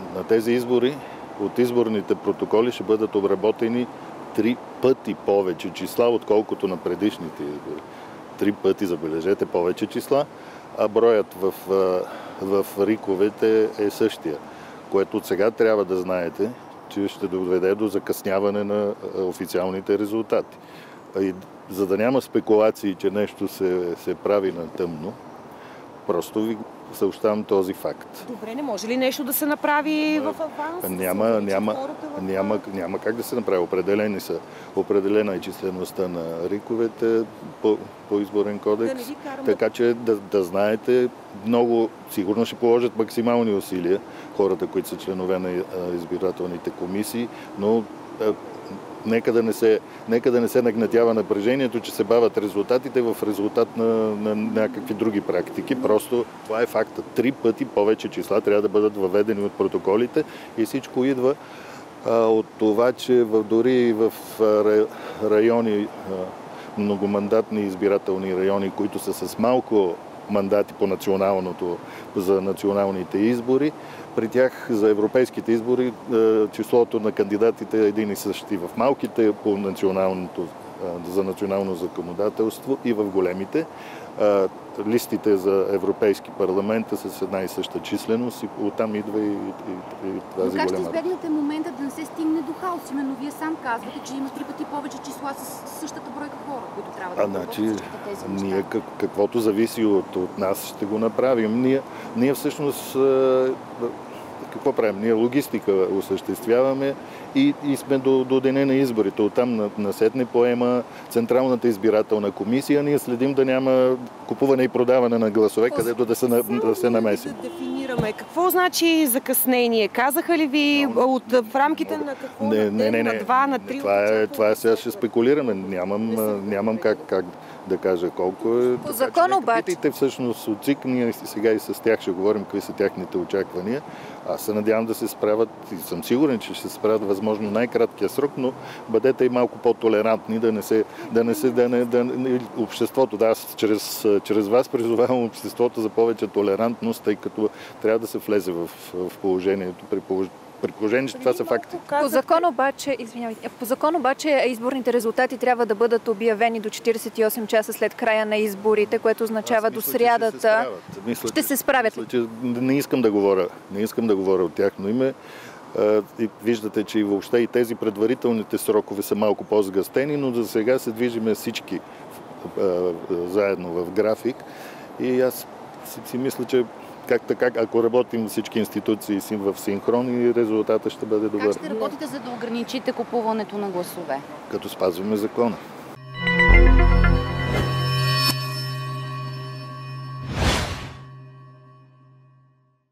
На тези избори от изборните протоколи ще бъдат обработени 3 пъти повече числа, отколкото на предишните избори. 3 пъти, забележете, повече числа, а броят в риковете е същия, което от сега трябва да знаете, че ще доведе до закъсняване на официалните резултати. И за да няма спекулации, че нещо се прави на тъмно, просто ви съобщавам този факт. Добре, не може ли нещо да се направи в аванс? Няма как да се направи. Определена е числеността на риковете по изборен кодекс. Така че да знаете, много сигурно ще положат максимални усилия хората, които са членове на избирателните комисии, но нека да не се нагнетява напрежението, че се бавят резултатите в резултат на някакви други практики. Просто това е факта. 3 пъти повече числа трябва да бъдат въведени от протоколите и всичко идва от това, че дори в райони, многомандатни избирателни райони, които са с малко мандати за националните избори, при тях за европейските избори числото на кандидатите е един и същи в малките за национално законодателство и в големите. Листите за Европейски парламент са с една и съща численост и оттам идва и тази голема. Как ще избегнете момента да не се стигне до хаос? Именно вие сам казвате, че има 3 пъти повече числа с същата бройка хора, които трябва да бъдат всичките тези неща. Ние каквото зависи от нас ще го направим. Ние всъщност какво правим? Ние логистика осъществяваме и сме до деня на изборите. Оттам насетне поема Централната избирателна комисия. Ние следим да няма купуване и продаване на гласове, където да се намесим. Да дефинираме. Какво значи закъснение? Казаха ли ви в рамките на какво? На 2, на 3? Това сега ще спекулираме. Нямам как да кажа колко е. По закон обаче. Питайте всъщност от ЦИК, ние сега и с тях ще говорим какви са тяхните очаквания. Аз се надявам да се справят и съм сигурен, че ще се справят възможно най-краткия срок, но бъдете и малко по-толерантни, обществото, аз чрез вас призовавам обществото за повече толерантност, тъй като трябва да се влезе в положението при положение, че това са факти. По закон обаче изборните резултати трябва да бъдат обявени до 48 часа след края на изборите, което означава до срядата. Ще се справят ли? Не искам да говоря от тяхно име. И виждате, че и въобще и тези предварителните срокове са малко по-сгъстени, но за сега се движиме всички заедно в график. И аз си мисля, че ако работим всички институции в синхрон, и резултатът ще бъде добър. Как ще работите, за да ограничите купуването на гласове? Като спазваме закона.